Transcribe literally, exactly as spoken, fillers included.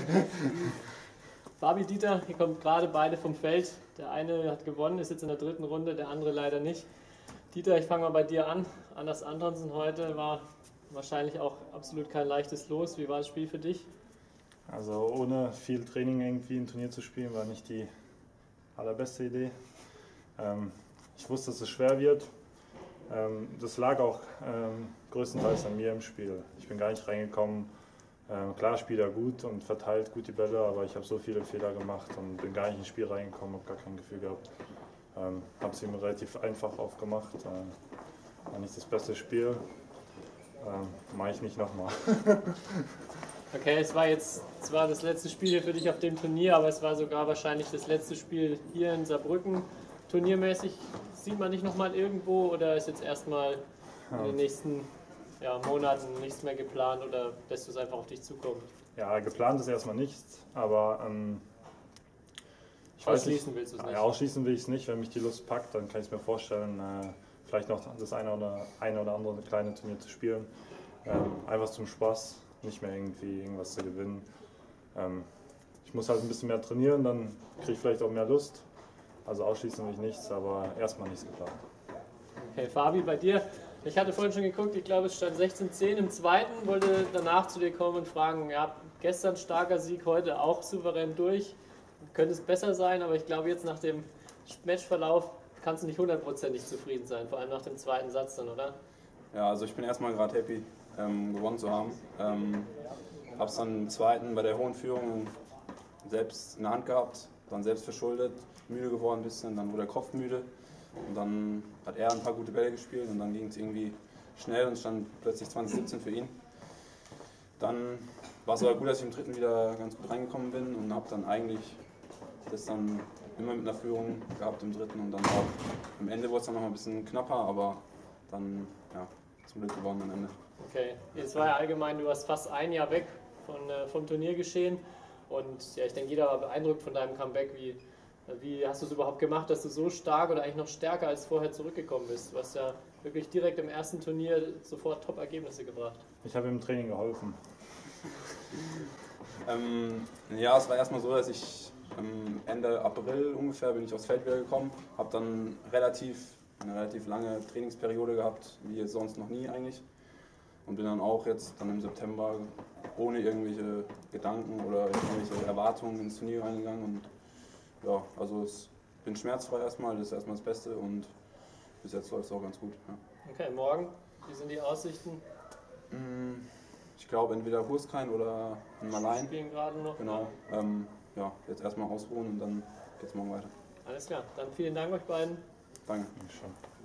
Fabi, Dieter, ihr kommt gerade beide vom Feld. Der eine hat gewonnen, ist jetzt in der dritten Runde, der andere leider nicht. Dieter, ich fange mal bei dir an. Anders Antonsen heute war wahrscheinlich auch absolut kein leichtes Los. Wie war das Spiel für dich? Also ohne viel Training irgendwie ein Turnier zu spielen, war nicht die allerbeste Idee. Ähm, ich wusste, dass es schwer wird. Ähm, das lag auch ähm, größtenteils an mir im Spiel. Ich bin gar nicht reingekommen. Ähm, klar spielt er gut und verteilt gut die Bälle, aber ich habe so viele Fehler gemacht und bin gar nicht ins Spiel reingekommen, habe gar kein Gefühl gehabt. Ähm, habe es ihm relativ einfach aufgemacht. Äh, war nicht das beste Spiel. Ähm, mache ich nicht nochmal. Okay, es war jetzt zwar das letzte Spiel hier für dich auf dem Turnier, aber es war sogar wahrscheinlich das letzte Spiel hier in Saarbrücken. Turniermäßig sieht man dich nochmal irgendwo oder ist jetzt erstmal in den nächsten ja, Monaten nichts mehr geplant oder lässt du es einfach auf dich zukommen? Ja, geplant ist erstmal nichts, aber ähm, ich ausschließen weiß nicht, willst du es nicht? Ja, ausschließen will ich es nicht. Wenn mich die Lust packt, dann kann ich es mir vorstellen, äh, vielleicht noch das eine oder, eine oder andere kleine Turnier zu spielen. Ähm, einfach zum Spaß, nicht mehr irgendwie irgendwas zu gewinnen. Ähm, ich muss halt ein bisschen mehr trainieren, dann kriege ich vielleicht auch mehr Lust. Also ausschließen will ich nichts, aber erstmal nichts geplant. Okay, Fabi, bei dir? Ich hatte vorhin schon geguckt, ich glaube es stand sechzehn zehn im zweiten, wollte danach zu dir kommen und fragen, ja, gestern starker Sieg, heute auch souverän durch. Könnte es besser sein, aber ich glaube jetzt nach dem Matchverlauf kannst du nicht hundertprozentig zufrieden sein, vor allem nach dem zweiten Satz dann, oder? Ja, also ich bin erstmal gerade happy, ähm, gewonnen zu haben. Ähm, habe es dann im zweiten bei der hohen Führung selbst in der Hand gehabt, dann selbst verschuldet, müde geworden ein bisschen, dann wurde der Kopf müde und dann hat er ein paar gute Bälle gespielt und dann ging es irgendwie schnell und stand plötzlich zwanzig siebzehn für ihn. Dann war es aber gut, dass ich im dritten wieder ganz gut reingekommen bin und habe dann eigentlich das dann immer mit einer Führung gehabt im dritten und dann auch am Ende wurde es dann noch ein bisschen knapper, aber dann ja, zum Glück gewonnen am Ende. Okay, jetzt war ja allgemein, du warst fast ein Jahr weg von, äh, vom Turniergeschehen und ja, ich denke, jeder war beeindruckt von deinem Comeback. Wie, wie hast du es überhaupt gemacht, dass du so stark oder eigentlich noch stärker als vorher zurückgekommen bist? Du hast ja wirklich direkt im ersten Turnier sofort Top-Ergebnisse gebracht. Ich habe im Training geholfen. ähm, ja, es war erstmal so, dass ich ähm, Ende April ungefähr bin ich aufs Feld wieder gekommen, habe dann relativ, eine relativ lange Trainingsperiode gehabt, wie jetzt sonst noch nie eigentlich. Und bin dann auch jetzt dann im September ohne irgendwelche Gedanken oder irgendwelche Erwartungen ins Turnier reingegangen. Und ja, also ich bin schmerzfrei erstmal, das ist erstmal das Beste und bis jetzt läuft es auch ganz gut. Ja. Okay, morgen, wie sind die Aussichten? Ich glaube entweder Hurskrein oder Malain. Spielen gerade noch. Genau. Ähm, ja, jetzt erstmal ausruhen und dann geht's morgen weiter. Alles klar, dann vielen Dank euch beiden. Danke. Schon.